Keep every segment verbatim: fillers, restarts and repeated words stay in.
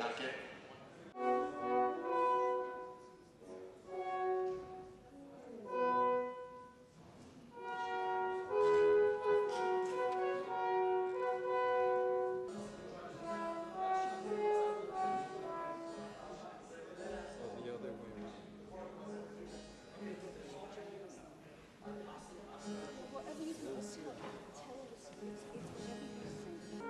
Whatever you want to say, tell us. It's whatever you think.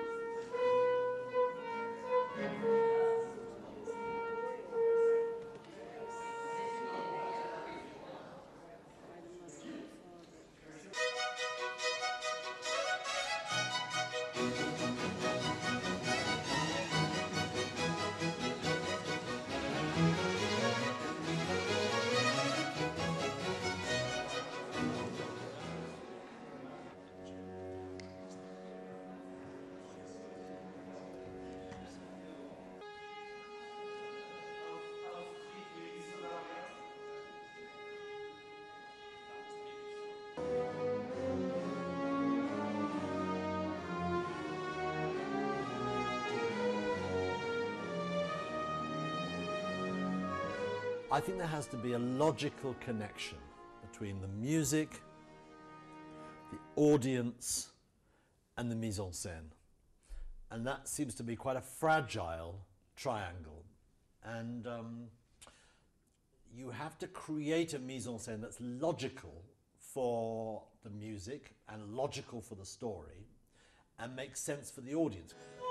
I think there has to be a logical connection between the music, the audience, and the mise en scène. And that seems to be quite a fragile triangle. And um, you have to create a mise en scène that's logical for the music and logical for the story and makes sense for the audience.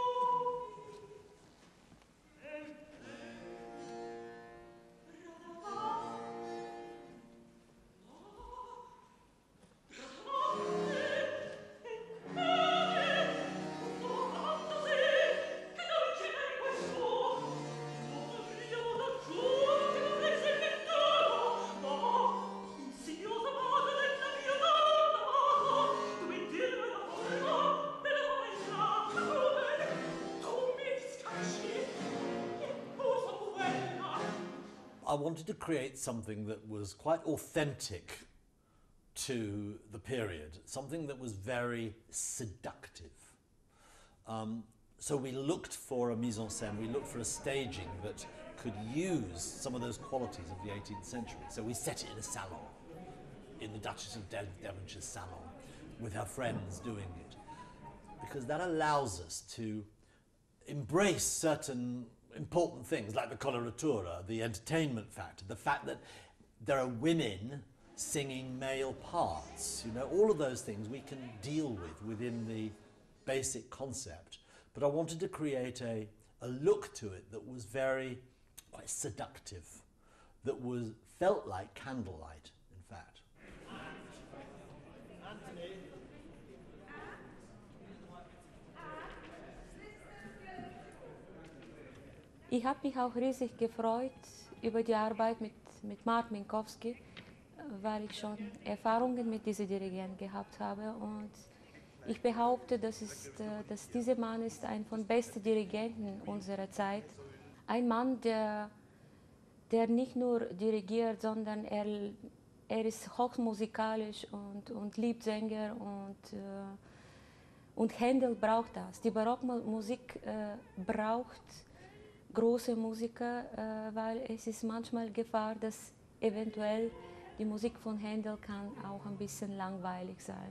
I wanted to create something that was quite authentic to the period, something that was very seductive. Um, so we looked for a mise en scène, we looked for a staging that could use some of those qualities of the eighteenth century. So we set it in a salon, in the Duchess of Dev Devonshire's salon, with her friends doing it, because that allows us to embrace certain important things like the coloratura, the entertainment factor, the fact that there are women singing male parts. You know, all of those things we can deal with within the basic concept. But I wanted to create a, a look to it that was very, quite seductive, that was felt like candlelight, in fact. Anthony. Ich habe mich auch riesig gefreut über die Arbeit mit, mit Mark Minkowski, weil ich schon Erfahrungen mit diesem Dirigenten gehabt habe. Und ich behaupte, dass, ist, dass dieser Mann ist ein von besten Dirigenten unserer Zeit. Ein Mann, der, der nicht nur dirigiert, sondern er, er ist hochmusikalisch und, und liebt Sänger. Und, äh, und Händel braucht das. Die Barockmusik äh, braucht große Musiker, äh, weil es ist manchmal Gefahr, dass eventuell die Musik von Händel kann auch ein bisschen langweilig sein.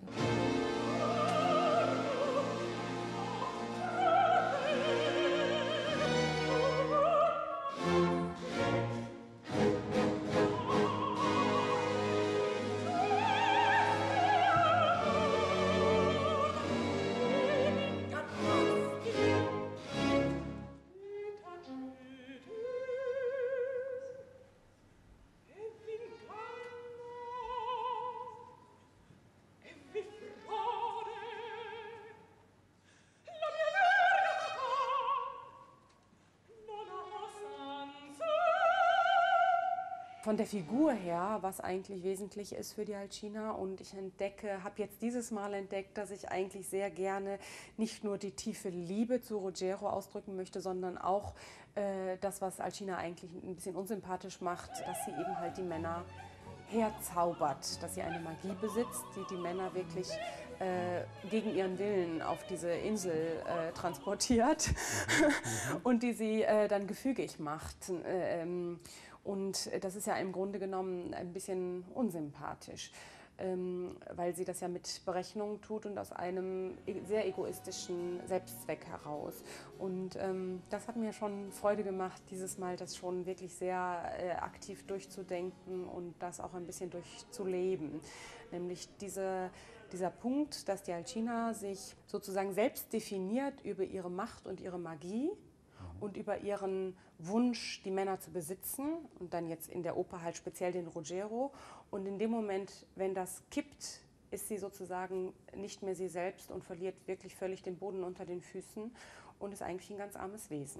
Von der Figur her, was eigentlich wesentlich ist für die Alcina, und ich entdecke, habe jetzt dieses Mal entdeckt, dass ich eigentlich sehr gerne nicht nur die tiefe Liebe zu Ruggiero ausdrücken möchte, sondern auch äh, das, was Alcina eigentlich ein bisschen unsympathisch macht, dass sie eben halt die Männer herzaubert, dass sie eine Magie besitzt, die die Männer wirklich äh, gegen ihren Willen auf diese Insel äh, transportiert und die sie äh, dann gefügig macht. Ähm, und das ist ja im Grunde genommen ein bisschen unsympathisch. Ähm, weil sie das ja mit Berechnung tut und aus einem sehr egoistischen Selbstzweck heraus. Und ähm, das hat mir schon Freude gemacht, dieses Mal das schon wirklich sehr äh, aktiv durchzudenken und das auch ein bisschen durchzuleben. Nämlich diese, dieser Punkt, dass die Alcina sich sozusagen selbst definiert über ihre Macht und ihre Magie und über ihren Wunsch, die Männer zu besitzen und dann jetzt in der Oper halt speziell den Ruggiero. Und in dem Moment, wenn das kippt, ist sie sozusagen nicht mehr sie selbst und verliert wirklich völlig den Boden unter den Füßen und ist eigentlich ein ganz armes Wesen.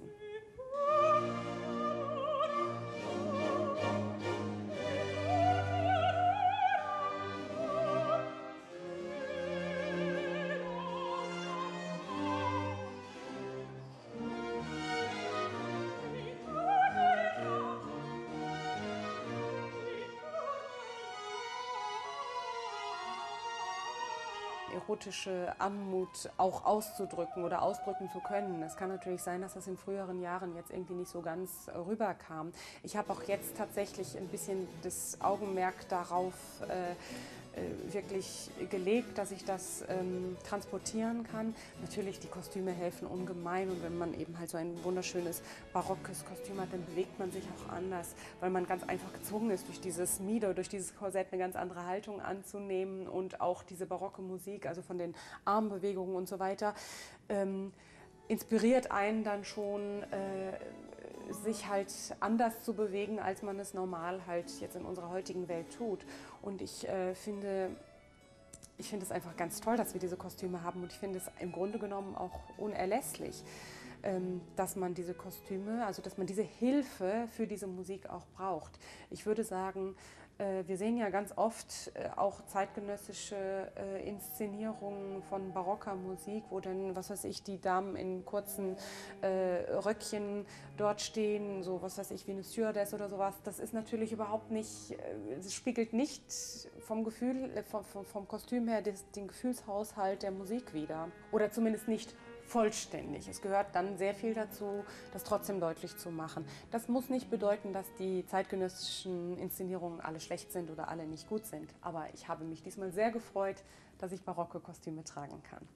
Erotische Anmut auch auszudrücken oder ausdrücken zu können. Es kann natürlich sein, dass das in früheren Jahren jetzt irgendwie nicht so ganz rüberkam. Ich habe auch jetzt tatsächlich ein bisschen das Augenmerk darauf äh, wirklich gelegt, dass ich das ähm, transportieren kann. Natürlich, die Kostüme helfen ungemein und wenn man eben halt so ein wunderschönes barockes Kostüm hat, dann bewegt man sich auch anders, weil man ganz einfach gezwungen ist, durch dieses Mieder, durch dieses Korsett eine ganz andere Haltung anzunehmen und auch diese barocke Musik, also von den Armbewegungen und so weiter, ähm, inspiriert einen dann schon, äh, sich halt anders zu bewegen, als man es normal halt jetzt in unserer heutigen Welt tut. Und ich äh, finde, ich finde es einfach ganz toll, dass wir diese Kostüme haben und ich finde es im Grunde genommen auch unerlässlich, ähm, dass man diese Kostüme, also dass man diese Hilfe für diese Musik auch braucht. Ich würde sagen, äh, wir sehen ja ganz oft äh, auch zeitgenössische äh, Inszenierungen von barocker Musik, wo dann, was weiß ich, die Damen in kurzen äh, Röckchen dort stehen, so was weiß ich, wie eine Stewardess oder sowas. Das ist natürlich überhaupt nicht, äh, es spiegelt nicht vom Gefühl, äh, vom, vom, vom Kostüm her des, den Gefühlshaushalt der Musik wider. Oder zumindest nicht vollständig. Es gehört dann sehr viel dazu, das trotzdem deutlich zu machen. Das muss nicht bedeuten, dass die zeitgenössischen Inszenierungen alle schlecht sind oder alle nicht gut sind. Aber ich habe mich diesmal sehr gefreut, dass ich barocke Kostüme tragen kann.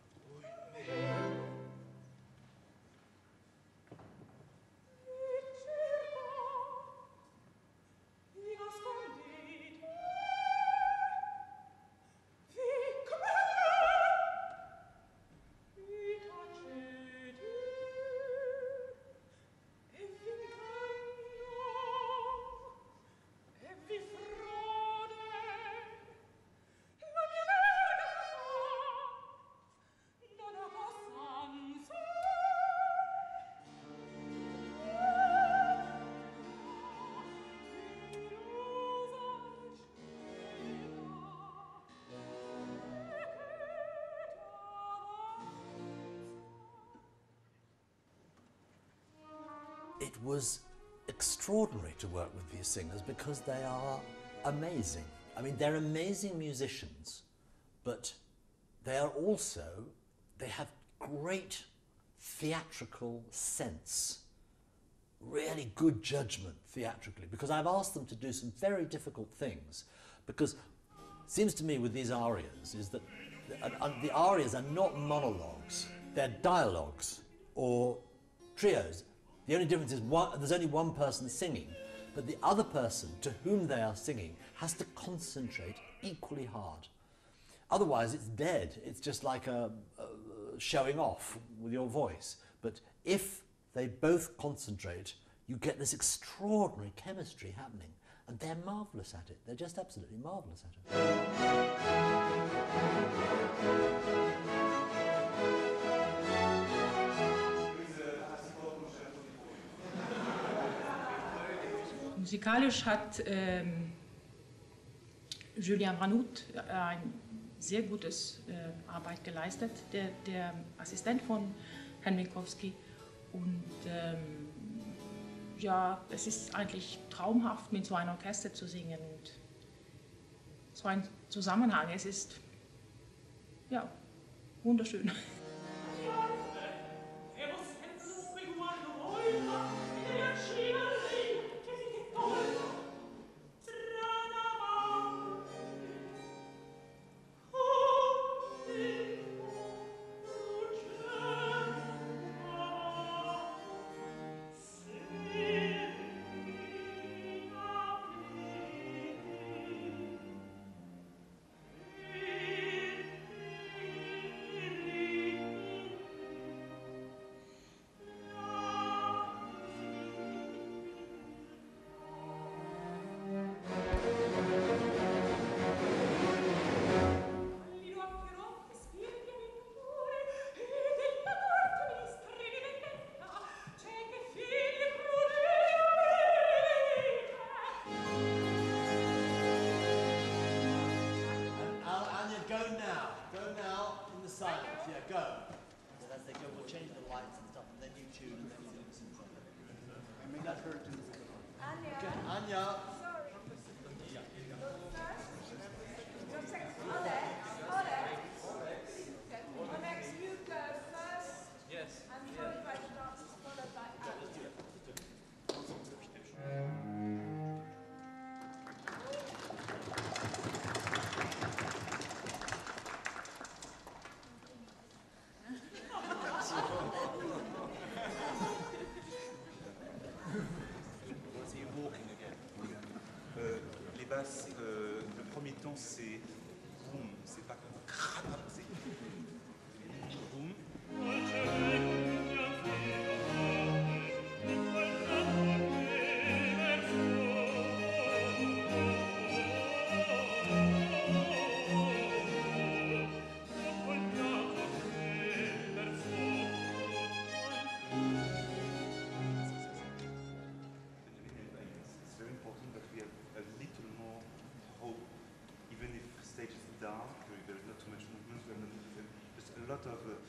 It was extraordinary to work with these singers because they are amazing. I mean, they're amazing musicians, but they are also, they have great theatrical sense, really good judgment theatrically, because I've asked them to do some very difficult things, because it seems to me with these arias is that the, uh, the arias are not monologues, they're dialogues or trios. The only difference is one, there's only one person singing, but the other person to whom they are singing has to concentrate equally hard. Otherwise it's dead, it's just like a, a showing off with your voice. But if they both concentrate, you get this extraordinary chemistry happening, and they're marvellous at it. They're just absolutely marvellous at it. Musikalisch hat ähm, Julien Branout ein sehr gutes äh, Arbeit geleistet, der, der Assistent von Herrn Minkowski. Und ähm, ja, es ist eigentlich traumhaft, mit so einem Orchester zu singen. Und so ein Zusammenhang. Es ist ja wunderschön. Euh, le premier temps c'est boum, c'est pas crap, c'est boum. Lot of uh,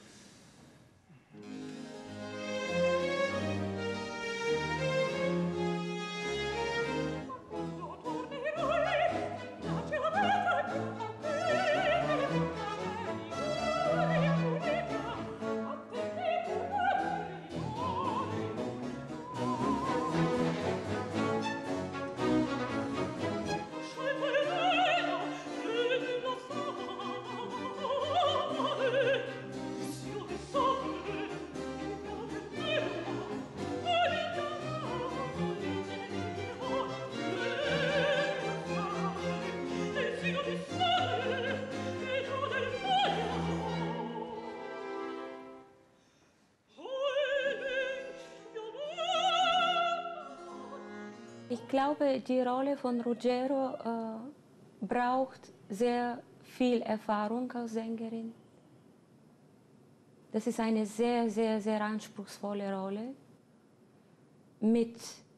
Ich glaube, die Rolle von Ruggiero äh, braucht sehr viel Erfahrung als Sängerin. Das ist eine sehr, sehr, sehr anspruchsvolle Rolle. Mit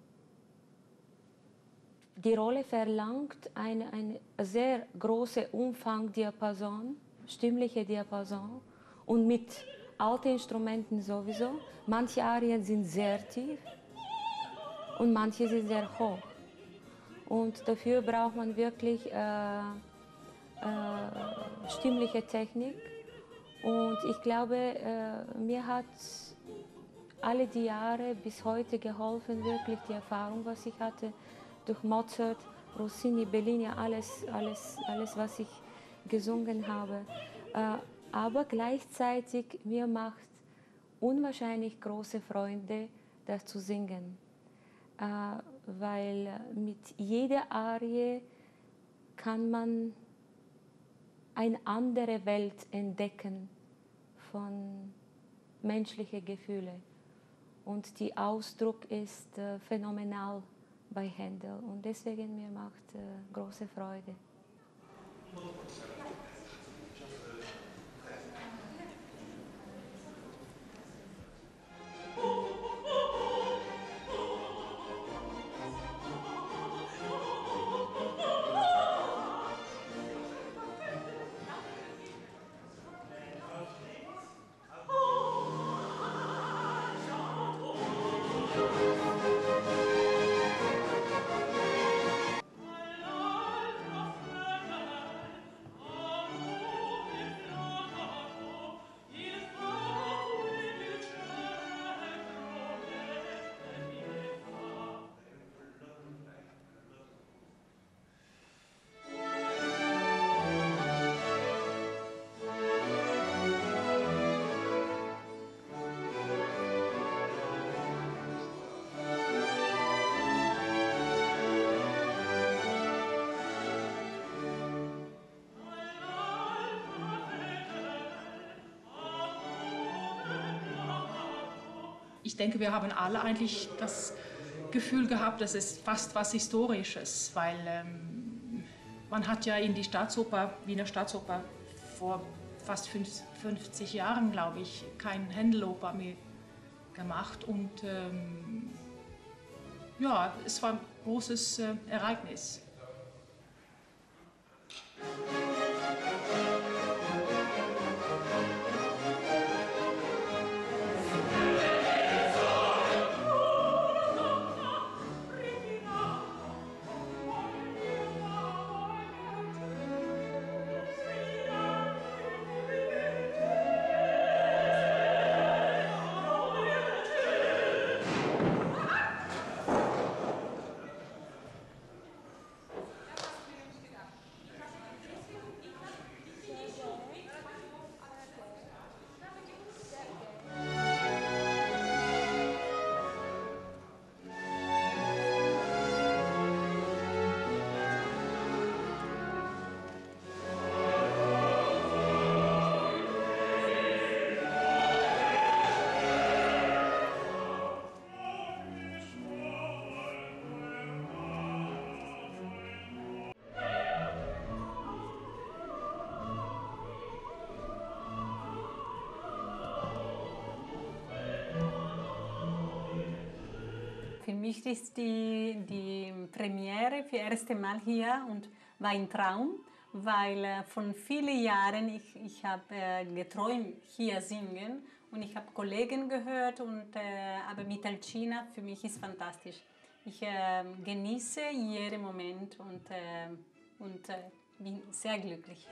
die Rolle verlangt einen eine sehr großen Umfangdiapason, stimmliche Diapason und mit alten Instrumenten sowieso. Manche Arien sind sehr tief und manche sind sehr hoch. Und dafür braucht man wirklich äh, äh, stimmliche Technik. Und ich glaube, äh, mir hat alle die Jahre bis heute geholfen, wirklich die Erfahrung, was ich hatte, durch Mozart, Rossini, Bellini, alles, alles, alles was ich gesungen habe. Äh, aber gleichzeitig, mir macht unwahrscheinlich große Freude, das zu singen. Äh, weil mit jeder Arie kann man eine andere Welt entdecken von menschlichen Gefühlen. Und der Ausdruck ist äh, phänomenal bei Händel. Und deswegen mir macht äh, große Freude. ich denke, wir haben alle eigentlich das Gefühl gehabt, dass es fast was Historisches, weil ähm, man hat ja in die Staatsoper, Wiener Staatsoper vor fast fünfzig Jahren, glaube ich, kein Händeloper mehr gemacht und ähm, ja, es war ein großes äh, Ereignis. Für mich ist die, die Premiere für das erste Mal hier und war ein Traum, weil äh, von vielen Jahren ich, ich habe äh, geträumt, hier singen und ich habe Kollegen gehört, und, äh, aber mit Alcina für mich ist fantastisch. Ich äh, genieße jeden Moment und, äh, und äh, bin sehr glücklich.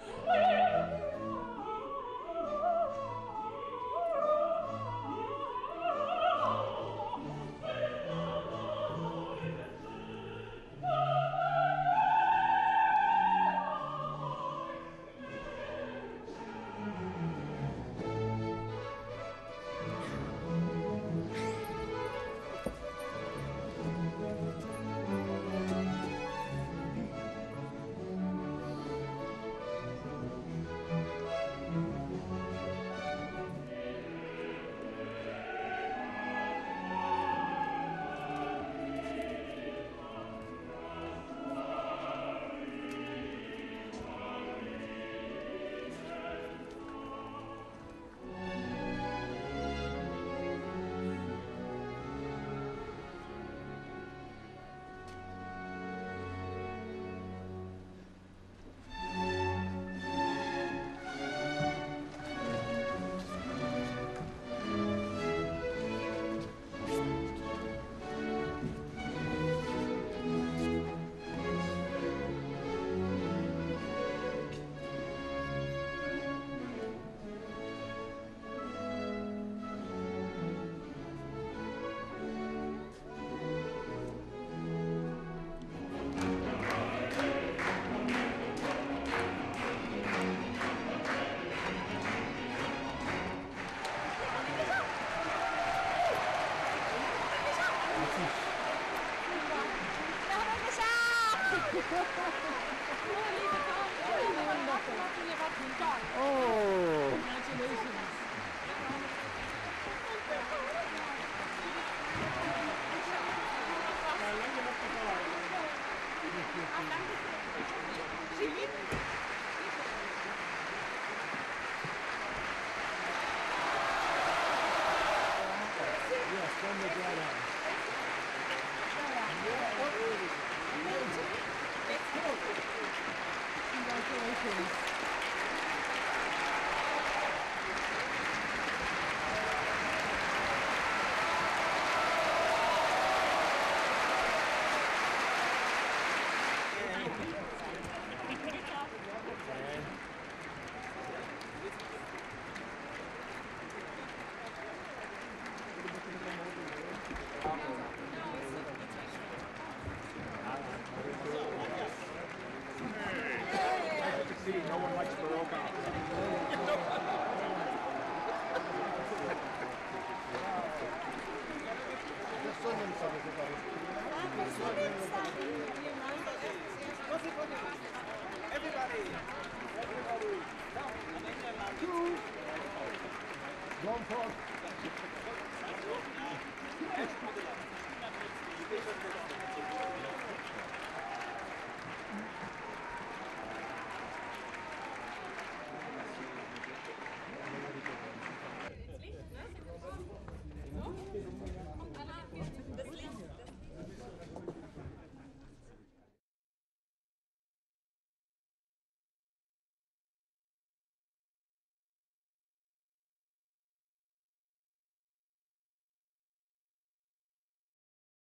Oh!